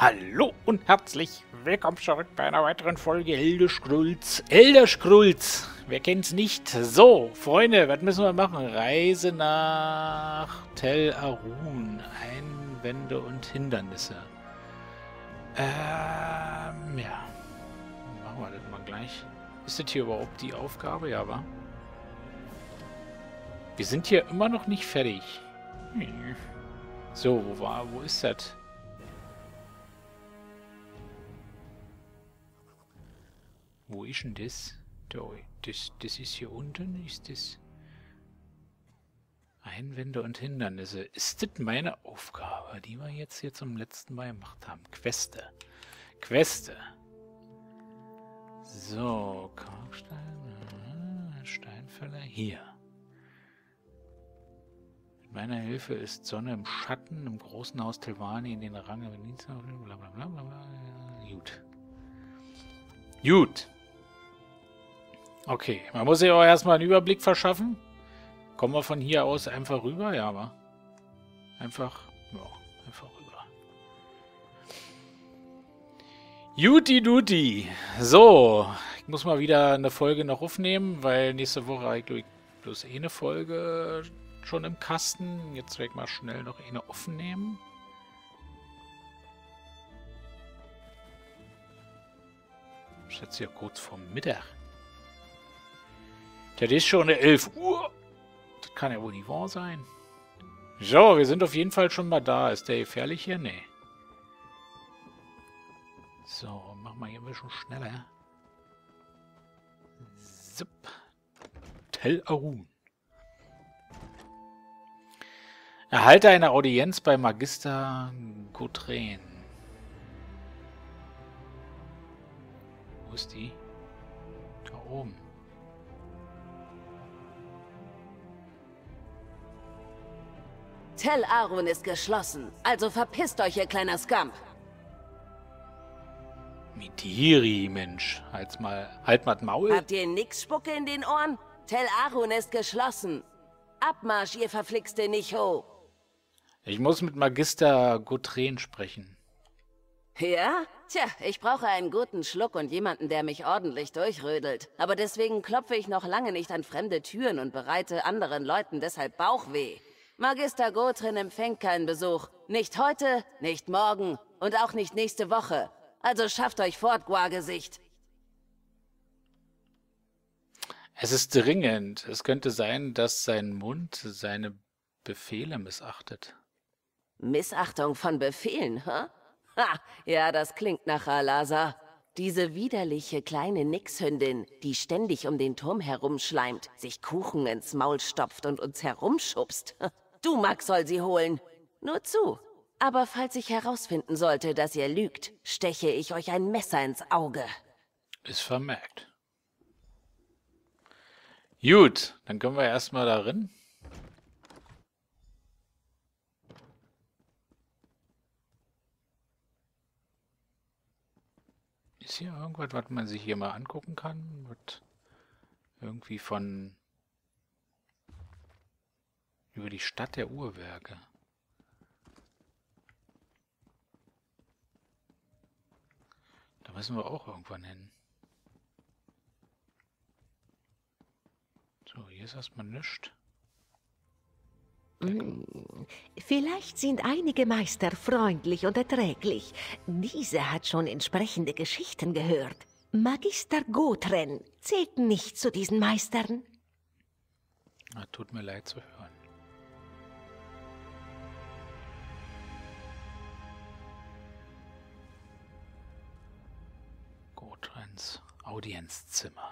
Hallo und herzlich willkommen zurück bei einer weiteren Folge Elder Scrolls. Elder Scrolls, wer kennt's nicht? So, Freunde, was müssen wir machen? Reise nach Tel Arun. Einwände und Hindernisse. Ja. Machen wir das mal gleich. Ist das hier überhaupt die Aufgabe? Ja, wa? Wir sind hier immer noch nicht fertig. So, wo ist das? Wo ist denn das? Das ist hier unten, ist das? Einwände und Hindernisse. Ist das meine Aufgabe, die wir jetzt hier zum letzten Mal gemacht haben? Queste. Queste. So, Kalkstein, Steinfäller. Hier. Mit meiner Hilfe ist Sonne im Schatten, im großen Haus Telvanni in den Rang, blablabla. Gut. Gut. Okay, man muss sich auch erstmal einen Überblick verschaffen. Kommen wir von hier aus einfach rüber? Ja, aber einfach rüber. Juti-Duti. So, ich muss mal wieder eine Folge noch aufnehmen, weil nächste Woche habe ich, glaube ich, bloß eine Folge schon im Kasten. Jetzt werde ich mal schnell noch eine aufnehmen. Ich schätze ja kurz vor Mittag. Das ist schon 11 Uhr. Das kann ja wohl nicht wahr sein. So, wir sind auf jeden Fall schon mal da. Ist der gefährlich hier? Nee. So, machen wir hier ein bisschen schneller. Zip. Tel Arun. Erhalte eine Audienz bei Magister Gotren. Wo ist die? Da oben. Tel Arun ist geschlossen, also verpisst euch, ihr kleiner Scamp. Midiri, Mensch. Halt mal Maul. Habt ihr nix Spucke in den Ohren? Tel Arun ist geschlossen. Abmarsch, ihr verflixte Nicho. Ich muss mit Magister Gotren sprechen. Ja? Tja, ich brauche einen guten Schluck und jemanden, der mich ordentlich durchrödelt. Aber deswegen klopfe ich noch lange nicht an fremde Türen und bereite anderen Leuten deshalb Bauchweh. Magister Gotren empfängt keinen Besuch. Nicht heute, nicht morgen und auch nicht nächste Woche. Also schafft euch fort, Guargesicht. Es ist dringend. Es könnte sein, dass sein Mund seine Befehle missachtet. Missachtung von Befehlen, hä? Ha, ja, das klingt nach R'alaza. Diese widerliche kleine Nixhündin, die ständig um den Turm herumschleimt, sich Kuchen ins Maul stopft und uns herumschubst. Du, Max, soll sie holen. Nur zu. Aber falls ich herausfinden sollte, dass ihr lügt, steche ich euch ein Messer ins Auge. Ist vermerkt. Gut, dann können wir erstmal darin. Ist hier irgendwas, was man sich hier mal angucken kann? Was irgendwie von über die Stadt der Uhrwerke. Da müssen wir auch irgendwann hin. So, hier ist erstmal nichts. Vielleicht sind einige Meister freundlich und erträglich. Diese hat schon entsprechende Geschichten gehört. Magister Gotren zählt nicht zu diesen Meistern. Na, tut mir leid zu hören. Gotrens Audienzzimmer.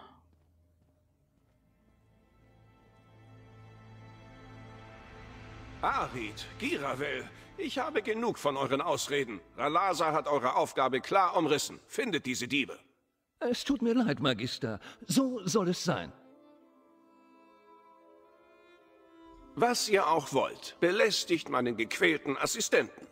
Arid, Giravel, ich habe genug von euren Ausreden. R'alaza hat eure Aufgabe klar umrissen. Findet diese Diebe. Es tut mir leid, Magister. So soll es sein. Was ihr auch wollt, belästigt meinen gequälten Assistenten.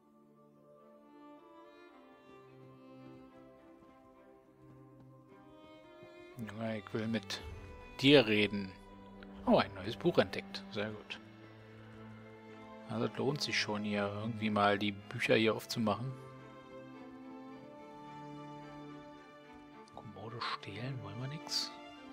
Junge, ich will mit dir reden. Oh, ein neues Buch entdeckt. Sehr gut. Also lohnt sich schon hier irgendwie mal die Bücher hier aufzumachen. oder stehlen wollen wir nichts.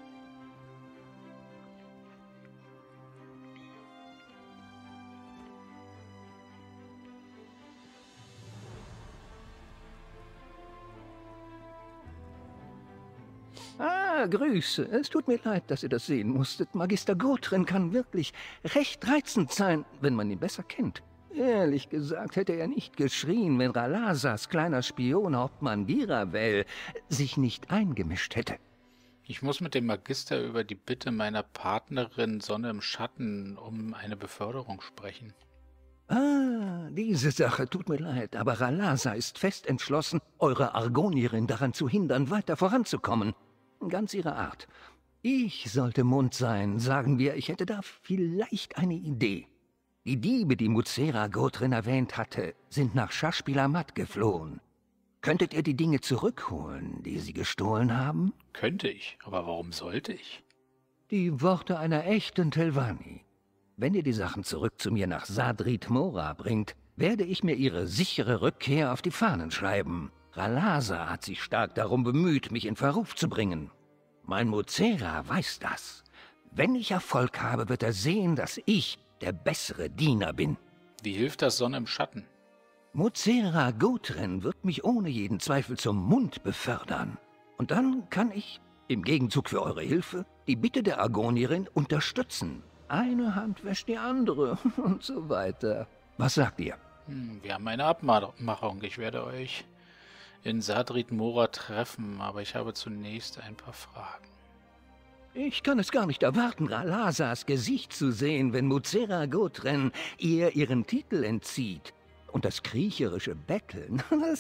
Ah, Grüße. Es tut mir leid, dass ihr das sehen musstet. Magister Gotren kann wirklich recht reizend sein, wenn man ihn besser kennt. Ehrlich gesagt hätte er nicht geschrien, wenn Ralazas kleiner Spion Hauptmann Giravel sich nicht eingemischt hätte. Ich muss mit dem Magister über die Bitte meiner Partnerin Sonne im Schatten um eine Beförderung sprechen. Ah, diese Sache tut mir leid, aber Ralaza ist fest entschlossen, eure Argonierin daran zu hindern, weiter voranzukommen. Ganz ihre Art. Ich sollte Mund sein, sagen wir, ich hätte da vielleicht eine Idee. Die Diebe, die Muzera Gotren erwähnt hatte, sind nach Shashpilamat geflohen. Könntet ihr die Dinge zurückholen, die sie gestohlen haben? Könnte ich, aber warum sollte ich? Die Worte einer echten Telvanni. Wenn ihr die Sachen zurück zu mir nach Sadrit Mora bringt, werde ich mir ihre sichere Rückkehr auf die Fahnen schreiben. Ralaza hat sich stark darum bemüht, mich in Verruf zu bringen. Mein Muzera weiß das. Wenn ich Erfolg habe, wird er sehen, dass ich der bessere Diener bin. Wie hilft das Sonne im Schatten? Muzera Gotren wird mich ohne jeden Zweifel zum Mund befördern. Und dann kann ich, im Gegenzug für eure Hilfe, die Bitte der Argonierin unterstützen. Eine Hand wäscht die andere und so weiter. Was sagt ihr? Wir haben eine Abmachung. Ich werde euch in Sadrit Mora treffen, aber ich habe zunächst ein paar Fragen. Ich kann es gar nicht erwarten, Ralazas Gesicht zu sehen, wenn Muzera Gotren ihr ihren Titel entzieht. Und das kriecherische Betteln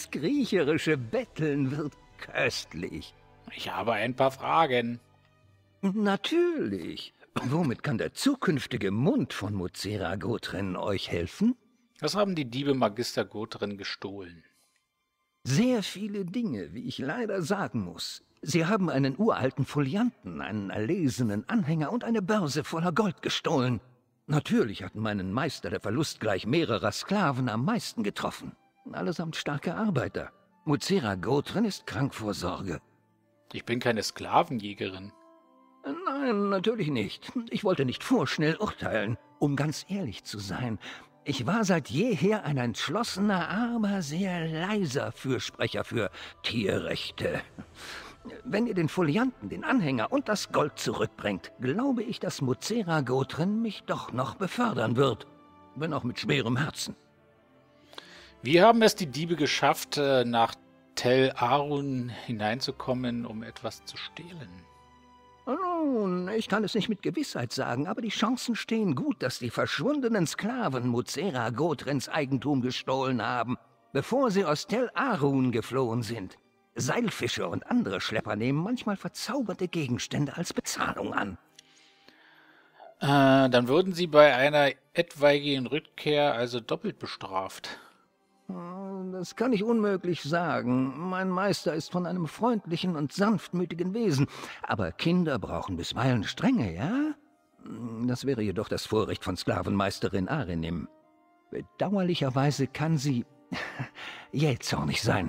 wird köstlich. Ich habe ein paar Fragen. Natürlich. Womit kann der zukünftige Mund von Muzera Gotren euch helfen? Was haben die Diebe Magister Gotren gestohlen? Sehr viele Dinge, wie ich leider sagen muss. Sie haben einen uralten Folianten, einen erlesenen Anhänger und eine Börse voller Gold gestohlen. Natürlich hatten meinen Meister der Verlust gleich mehrerer Sklaven am meisten getroffen. Allesamt starke Arbeiter. Muzera Gotren ist krank vor Sorge. Ich bin keine Sklavenjägerin. Nein, natürlich nicht. Ich wollte nicht vorschnell urteilen. Um ganz ehrlich zu sein, ich war seit jeher ein entschlossener, aber sehr leiser Fürsprecher für Tierrechte. Wenn ihr den Folianten, den Anhänger und das Gold zurückbringt, glaube ich, dass Muzera Gotren mich doch noch befördern wird. Wenn auch mit schwerem Herzen. Wie haben es die Diebe geschafft, nach Tel Arun hineinzukommen, um etwas zu stehlen? Nun, ich kann es nicht mit Gewissheit sagen, aber die Chancen stehen gut, dass die verschwundenen Sklaven Muzera Gotrens Eigentum gestohlen haben, bevor sie aus Tel Arun geflohen sind. Seilfische und andere Schlepper nehmen manchmal verzauberte Gegenstände als Bezahlung an. Dann würden sie bei einer etwaigen Rückkehr also doppelt bestraft. Das kann ich unmöglich sagen. Mein Meister ist von einem freundlichen und sanftmütigen Wesen. Aber Kinder brauchen bisweilen Strenge, ja? Das wäre jedoch das Vorrecht von Sklavenmeisterin Arenim. Bedauerlicherweise kann sie jähzornig sein.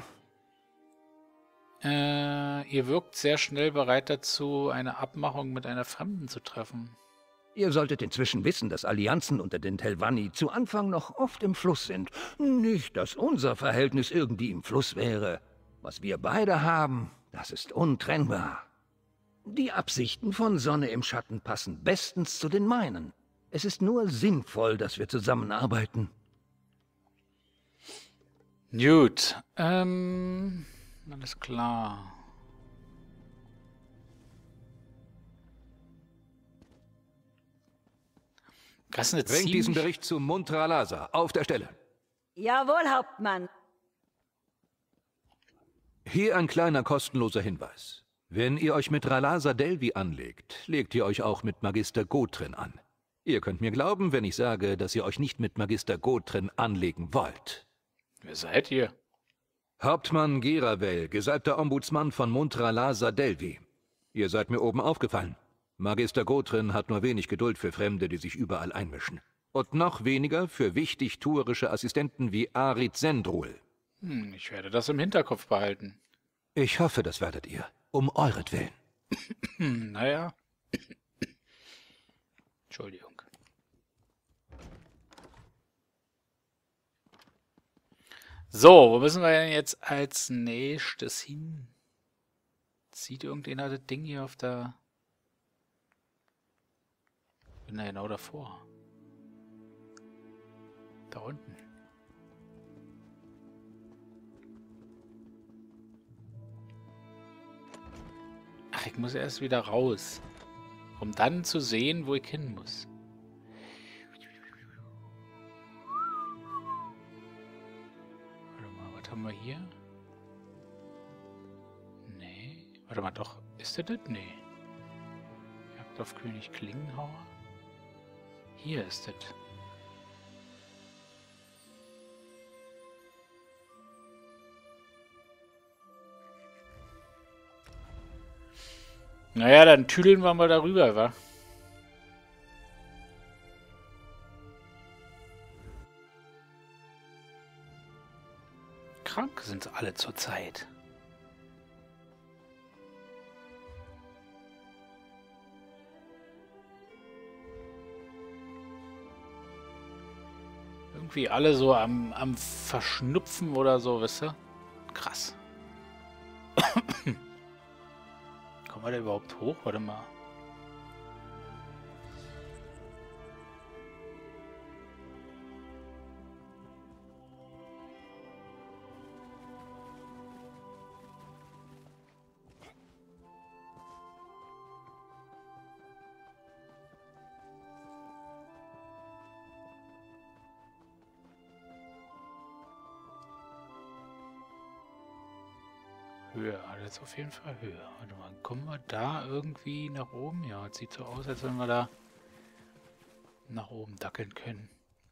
Ihr wirkt sehr schnell bereit dazu, eine Abmachung mit einer Fremden zu treffen. Ihr solltet inzwischen wissen, dass Allianzen unter den Telvanni zu Anfang noch oft im Fluss sind. Nicht, dass unser Verhältnis irgendwie im Fluss wäre. Was wir beide haben, das ist untrennbar. Die Absichten von Sonne im Schatten passen bestens zu den meinen. Es ist nur sinnvoll, dass wir zusammenarbeiten. Gut, alles klar. Das ist eine Bringt diesen Bericht zu Mund Ralaza. Auf der Stelle. Jawohl, Hauptmann. Hier ein kleiner kostenloser Hinweis. Wenn ihr euch mit Ralaza Delvi anlegt, legt ihr euch auch mit Magister Gotren an. Ihr könnt mir glauben, wenn ich sage, dass ihr euch nicht mit Magister Gotren anlegen wollt. Wer seid ihr? Hauptmann Giravel, gesalbter Ombudsmann von Mund Ralaza Delvi. Ihr seid mir oben aufgefallen. Magister Gotren hat nur wenig Geduld für Fremde, die sich überall einmischen. Und noch weniger für wichtigtuerische Assistenten wie Arid Sendrul. Ich werde das im Hinterkopf behalten. Ich hoffe, das werdet ihr. Um euretwillen. Naja. Entschuldigung. So, wo müssen wir denn jetzt als nächstes hin? Sieht irgendjemand das Ding hier auf der... Bin da genau davor. Da unten. Ach, ich muss erst wieder raus. Um dann zu sehen, wo ich hin muss. Warte mal, was haben wir hier? Nee. Warte mal, doch. Ist das das? Nee. Jagd auf König Klingenhauer. Hier ist das. Naja, dann tüdeln wir mal darüber, wa? Krank sind sie alle zurzeit. Irgendwie alle so am Verschnupfen oder so, wisst ihr? Krass. Kommen wir da überhaupt hoch? Warte mal. Höher, das ist auf jeden Fall höher. Warte mal, kommen wir da irgendwie nach oben? Ja, es sieht so aus, als wenn wir da nach oben dackeln können.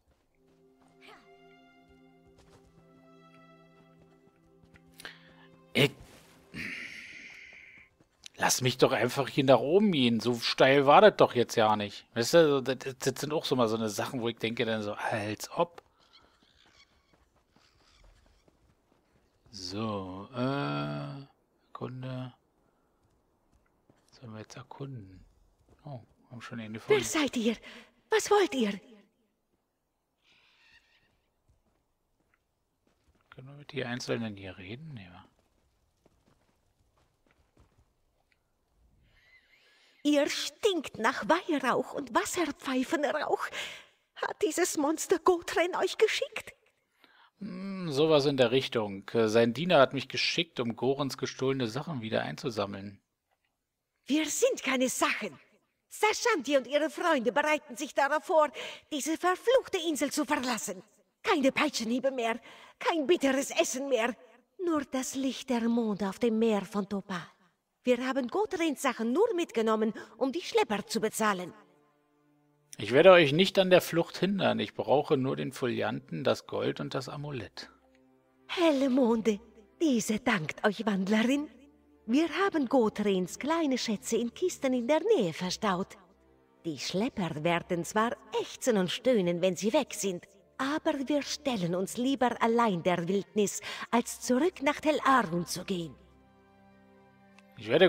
Lass mich doch einfach hier nach oben gehen. So steil war das doch jetzt ja nicht. Weißt du, das sind auch so mal so eine Sachen, wo ich denke dann so, als ob. So, Kunde. Sollen wir jetzt erkunden? Oh, haben schon eine gefunden. Wer seid ihr? Was wollt ihr? Können wir mit die Einzelnen hier reden? Ja. Ihr stinkt nach Weihrauch und Wasserpfeifenrauch. Hat dieses Monster Gotren euch geschickt? Sowas in der Richtung. Sein Diener hat mich geschickt, um Gorons gestohlene Sachen wieder einzusammeln. Wir sind keine Sachen. Sashanti und ihre Freunde bereiten sich darauf vor, diese verfluchte Insel zu verlassen. Keine Peitschenhiebe mehr, kein bitteres Essen mehr. Nur das Licht der Mond auf dem Meer von Topal. Wir haben Gotrens Sachen nur mitgenommen, um die Schlepper zu bezahlen. Ich werde euch nicht an der Flucht hindern. Ich brauche nur den Folianten, das Gold und das Amulett. Helle Monde, diese dankt euch, Wandlerin. Wir haben Gotrens kleine Schätze in Kisten in der Nähe verstaut. Die Schlepper werden zwar ächzen und stöhnen, wenn sie weg sind, aber wir stellen uns lieber allein der Wildnis, als zurück nach Tel Arun zu gehen. Ich werde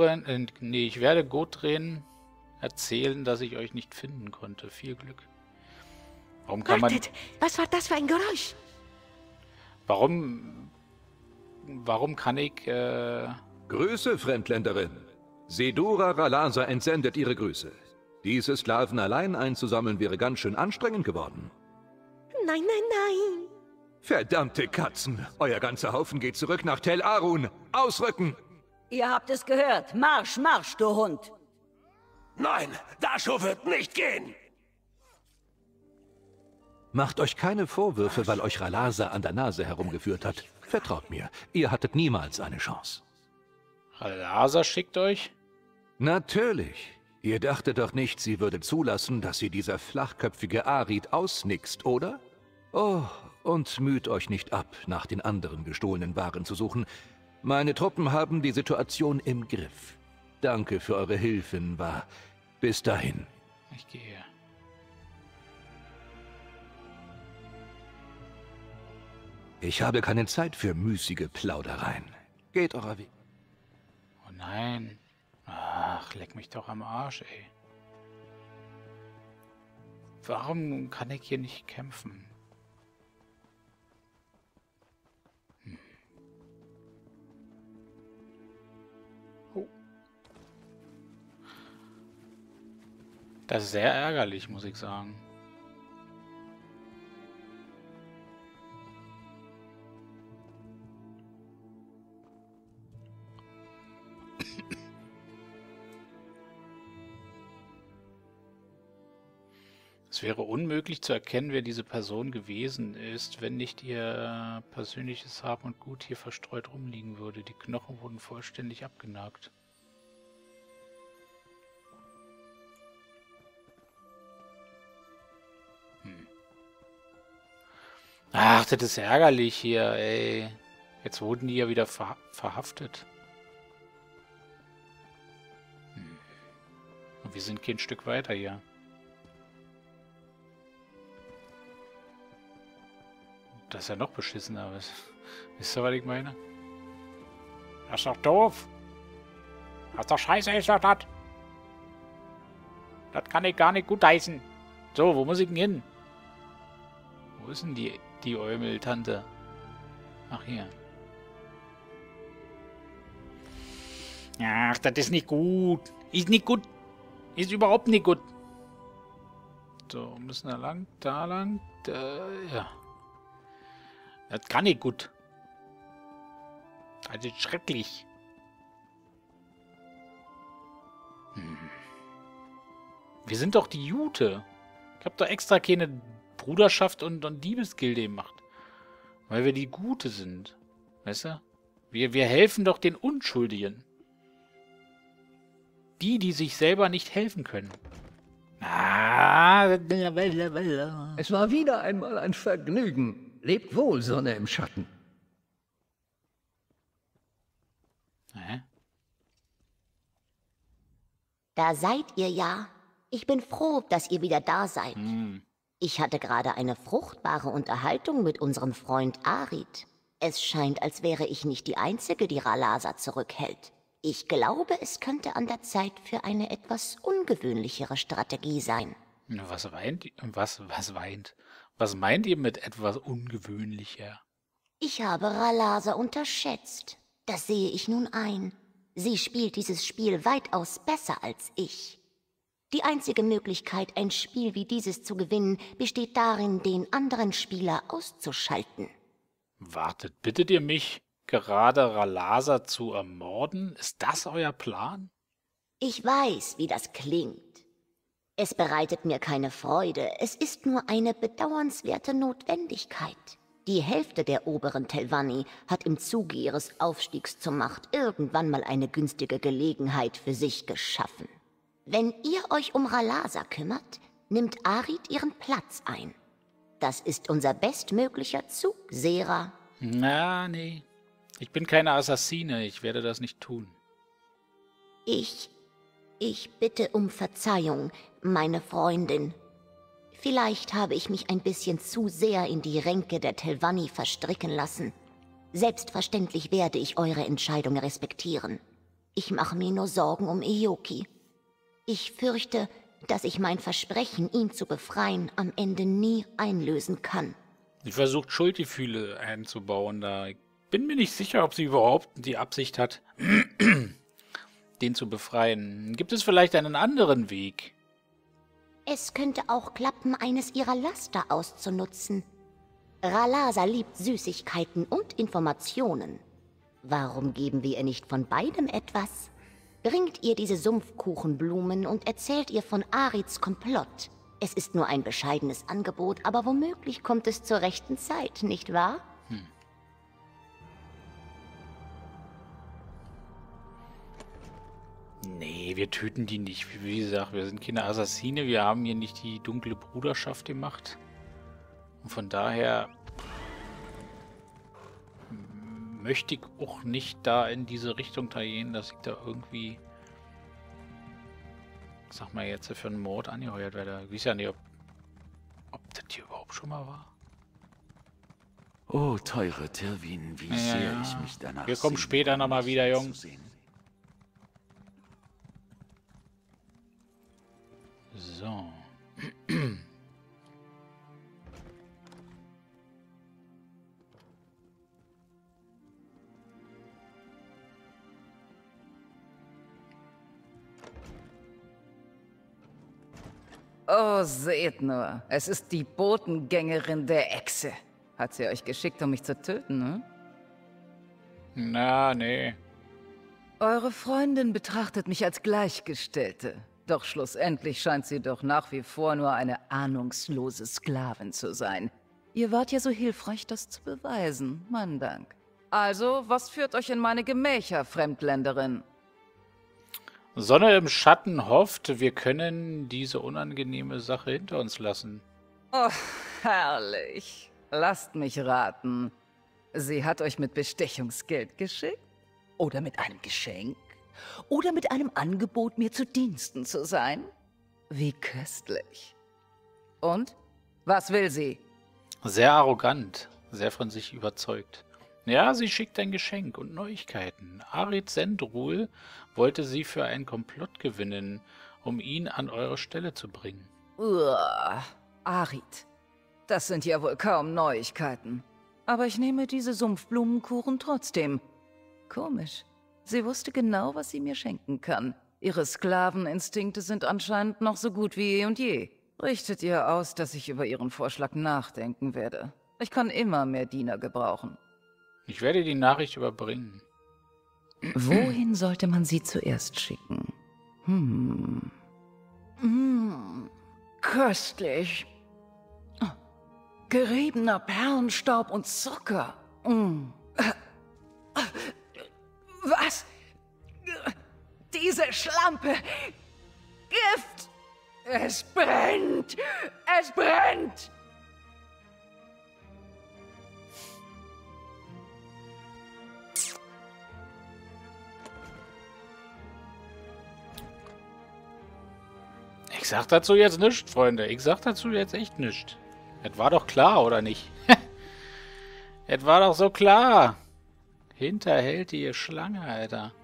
Gotren erzählen, dass ich euch nicht finden konnte. Viel Glück. Warum kann Wartet, was war das für ein Geräusch? Warum kann ich, Grüße, Fremdländerin. Sedura Ralaza entsendet ihre Grüße. Diese Sklaven allein einzusammeln wäre ganz schön anstrengend geworden. Nein, nein, nein. Verdammte Katzen! Euer ganzer Haufen geht zurück nach Tel Arun. Ausrücken! Ihr habt es gehört. Marsch, marsch, du Hund. Nein, Dasho wird nicht gehen! Macht euch keine Vorwürfe, weil euch Ralaza an der Nase herumgeführt hat. Vertraut mir, ihr hattet niemals eine Chance. Ralaza schickt euch? Natürlich. Ihr dachtet doch nicht, sie würde zulassen, dass sie dieser flachköpfige Arid ausnickst, oder? Oh, und müht euch nicht ab, nach den anderen gestohlenen Waren zu suchen. Meine Truppen haben die Situation im Griff. Danke für eure Hilfe, Nwa. Bis dahin. Ich gehe. Ich habe keine Zeit für müßige Plaudereien. Geht eurer Weg. Oh Nein. Ach, leck mich doch am Arsch, ey. Warum kann ich hier nicht kämpfen? Oh. Das ist sehr ärgerlich, muss ich sagen. Es wäre unmöglich zu erkennen, wer diese Person gewesen ist, wenn nicht ihr persönliches Hab und Gut hier verstreut rumliegen würde. Die Knochen wurden vollständig abgenagt. Ach, das ist ärgerlich hier, ey. Jetzt wurden die ja wieder verhaftet. Und wir sind kein Stück weiter hier. Das ist ja noch beschissener. Wisst ihr, was ich meine? Das ist doch doof. Das ist doch scheiße, ist doch das. Das kann ich gar nicht gutheißen. So, wo muss ich denn hin? Wo ist denn die Eumel-Tante? Ach, hier. Ach, das ist nicht gut. Ist nicht gut. Ist überhaupt nicht gut. So, müssen wir lang, da lang, da, ja. Das kann nicht gut. Das ist schrecklich. Wir sind doch die Jute. Ich habe doch extra keine Bruderschaft und Diebesgilde gemacht. Weil wir die Gute sind. Weißt du? Wir helfen doch den Unschuldigen. Die sich selber nicht helfen können. Es war wieder einmal ein Vergnügen. Lebt wohl, Sonne im Schatten. Hä? Da seid ihr ja. Ich bin froh, dass ihr wieder da seid. Ich hatte gerade eine fruchtbare Unterhaltung mit unserem Freund Arid. Es scheint, als wäre ich nicht die Einzige, die Ralasa zurückhält. Ich glaube, es könnte an der Zeit für eine etwas ungewöhnlichere Strategie sein. Was weint? Was weint? Was meint ihr mit etwas ungewöhnlicher? Ich habe Ralasa unterschätzt. Das sehe ich nun ein. Sie spielt dieses Spiel weitaus besser als ich. Die einzige Möglichkeit, ein Spiel wie dieses zu gewinnen, besteht darin, den anderen Spieler auszuschalten. Wartet, bittet ihr mich, gerade Ralasa zu ermorden? Ist das euer Plan? Ich weiß, wie das klingt. Es bereitet mir keine Freude, es ist nur eine bedauernswerte Notwendigkeit. Die Hälfte der oberen Telvanni hat im Zuge ihres Aufstiegs zur Macht irgendwann mal eine günstige Gelegenheit für sich geschaffen. Wenn ihr euch um Ralasa kümmert, nimmt Arid ihren Platz ein. Das ist unser bestmöglicher Zug, Sera. Na, nee. Ich bin keine Assassine, ich werde das nicht tun. Ich bitte um Verzeihung, meine Freundin. Vielleicht habe ich mich ein bisschen zu sehr in die Ränke der Telvanni verstricken lassen. Selbstverständlich werde ich eure Entscheidung respektieren. Ich mache mir nur Sorgen um Eoki. Ich fürchte, dass ich mein Versprechen, ihn zu befreien, am Ende nie einlösen kann. Sie versucht Schuldgefühle einzubauen da. Ich bin mir nicht sicher, ob sie überhaupt die Absicht hat, den zu befreien. Gibt es vielleicht einen anderen Weg? Es könnte auch klappen, eines ihrer Laster auszunutzen. Ralasa liebt Süßigkeiten und Informationen. Warum geben wir ihr nicht von beidem etwas? Bringt ihr diese Sumpfkuchenblumen und erzählt ihr von Arids Komplott. Es ist nur ein bescheidenes Angebot, aber womöglich kommt es zur rechten Zeit, nicht wahr? Nee, wir töten die nicht. Wie gesagt, wir sind keine Assassine. Wir haben hier nicht die dunkle Bruderschaft gemacht. Und von daher möchte ich auch nicht da in diese Richtung gehen, dass ich da irgendwie, sag mal jetzt, für einen Mord angeheuert werde. Ich weiß ja nicht, ob das hier überhaupt schon mal war. Oh, teure Tirwin, wie sehr ich mich danach Wir kommen später nochmal wieder, Jungs. So. Oh, seht nur. Es ist die Botengängerin der Echse. Hat sie euch geschickt, um mich zu töten, ne? Na, nee. Eure Freundin betrachtet mich als Gleichgestellte. Doch schlussendlich scheint sie doch nach wie vor nur eine ahnungslose Sklavin zu sein. Ihr wart ja so hilfreich, das zu beweisen. Mein Dank. Also, was führt euch in meine Gemächer, Fremdländerin? Sonne im Schatten hofft, wir können diese unangenehme Sache hinter uns lassen. Oh, herrlich. Lasst mich raten. Sie hat euch mit Bestechungsgeld geschickt? Oder mit einem Geschenk? Oder mit einem Angebot, mir zu Diensten zu sein? Wie köstlich. Und? Was will sie? Sehr arrogant, sehr von sich überzeugt. Ja, sie schickt ein Geschenk und Neuigkeiten. Arid Sendrul wollte sie für einen Komplott gewinnen, um ihn an eure Stelle zu bringen. Arid. Das sind ja wohl kaum Neuigkeiten. Aber ich nehme diese Sumpfblumenkuchen trotzdem. Komisch. Sie wusste genau, was sie mir schenken kann. Ihre Sklaveninstinkte sind anscheinend noch so gut wie eh und je. Richtet ihr aus, dass ich über ihren Vorschlag nachdenken werde. Ich kann immer mehr Diener gebrauchen. Ich werde die Nachricht überbringen. Wohin sollte man sie zuerst schicken? Köstlich. Geriebener Perlenstaub und Zucker. Was? Diese Schlampe! Gift! Es brennt! Es brennt! Ich sag dazu jetzt nichts, Freunde. Ich sag dazu jetzt echt nichts. Es war doch klar, oder nicht? Es war doch so klar. Hinterhältige Schlange, Alter.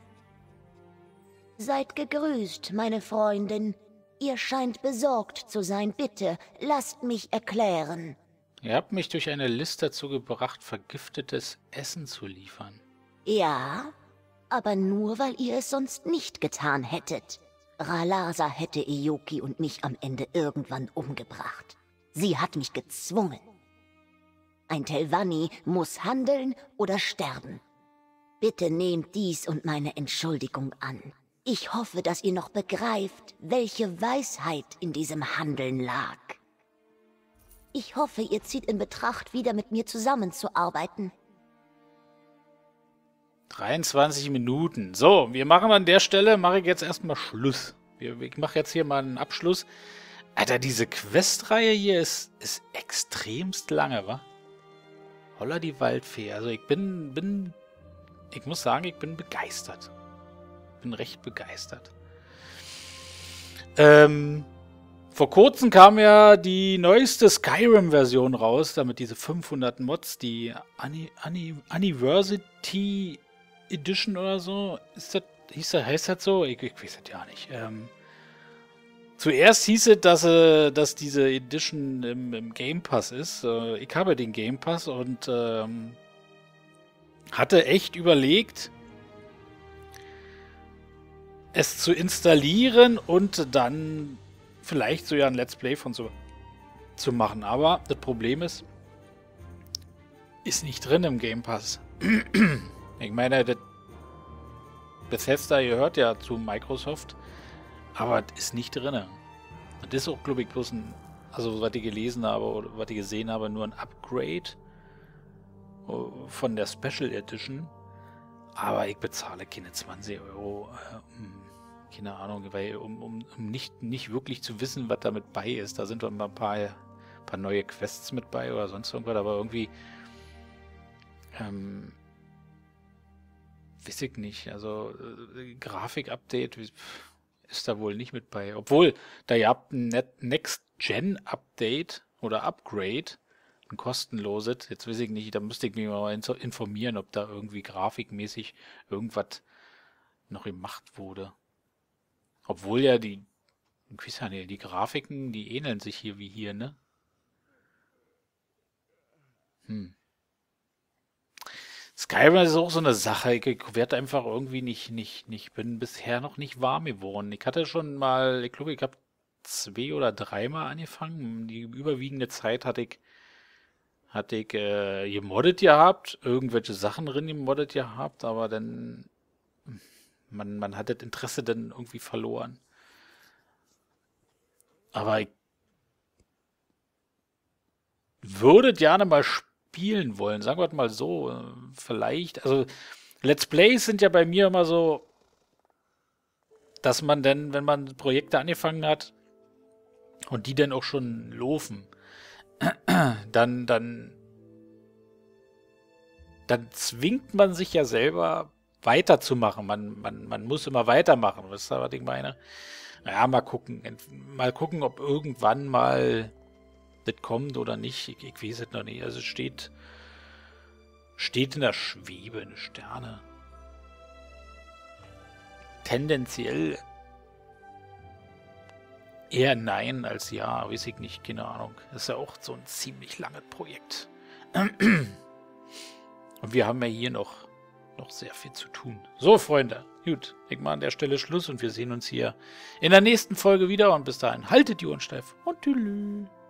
Seid gegrüßt, meine Freundin. Ihr scheint besorgt zu sein. Bitte, lasst mich erklären. Ihr habt mich durch eine List dazu gebracht, vergiftetes Essen zu liefern. Ja, aber nur, weil ihr es sonst nicht getan hättet. Ralaza hätte Eyoki und mich am Ende irgendwann umgebracht. Sie hat mich gezwungen. Ein Telvanni muss handeln oder sterben. Bitte nehmt dies und meine Entschuldigung an. Ich hoffe, dass ihr noch begreift, welche Weisheit in diesem Handeln lag. Ich hoffe, ihr zieht in Betracht, wieder mit mir zusammenzuarbeiten. 23 Minuten. So, wir machen an der Stelle, mache ich jetzt erstmal Schluss. Ich mache jetzt hier mal einen Abschluss. Alter, diese Questreihe hier ist extremst lange, wa? Holla die Waldfee. Also ich muss sagen, ich bin begeistert. Bin recht begeistert. Vor kurzem kam ja die neueste Skyrim-Version raus, damit diese 500 Mods, die Anniversary Edition oder so, heißt das so? Ich weiß das ja nicht. Zuerst hieß es, dass diese Edition im Game Pass ist. Ich habe den Game Pass und hatte echt überlegt, es zu installieren und dann vielleicht so ja ein Let's Play von so zu machen. Aber das Problem ist nicht drin im Game Pass. Ich meine, Bethesda gehört ja zu Microsoft, aber das ist nicht drin. Das ist auch, glaube ich, bloß also was ich gelesen habe oder was ich gesehen habe, nur ein Upgrade von der Special Edition. Aber ich bezahle keine 20 Euro, keine Ahnung, weil um nicht wirklich zu wissen, was damit bei ist. Da sind dann mal ein paar neue Quests mit bei oder sonst irgendwas, aber irgendwie weiß ich nicht. Also Grafik-Update ist da wohl nicht mit bei. Obwohl, da ihr habt ein Next-Gen-Update oder Upgrade, ein kostenloses, jetzt weiß ich nicht, da müsste ich mich mal informieren, ob da irgendwie grafikmäßig irgendwas noch gemacht wurde. Obwohl ja die Ich weiß ja nicht, die Grafiken, die ähneln sich hier wie hier, ne? Skyrim ist auch so eine Sache. Ich werde einfach irgendwie bin bisher noch nicht warm geworden. Ich hatte schon mal, ich glaube, ich habe 2 oder 3 Mal angefangen. Die überwiegende Zeit hatte ich gemoddet gehabt, irgendwelche Sachen drin gemoddet gehabt, aber dann, man hat das Interesse dann irgendwie verloren. Aber ich würde gerne mal spielen wollen, sagen wir mal so, vielleicht, also Let's Plays sind ja bei mir immer so, dass man dann, wenn man Projekte angefangen hat und die dann auch schon laufen, dann zwingt man sich ja selber weiterzumachen. Man muss immer weitermachen. Wisst ihr, was ich meine? Naja, mal gucken. Mal gucken, ob irgendwann mal das kommt oder nicht. Ich weiß es noch nicht. Also es steht in der Schwebe, in den Sterne. Tendenziell eher nein als ja, weiß ich nicht, keine Ahnung. Das ist ja auch so ein ziemlich langes Projekt. Und wir haben ja hier noch sehr viel zu tun. So, Freunde, gut, ich mache an der Stelle Schluss und wir sehen uns hier in der nächsten Folge wieder und bis dahin haltet die Ohren steif und tschüss.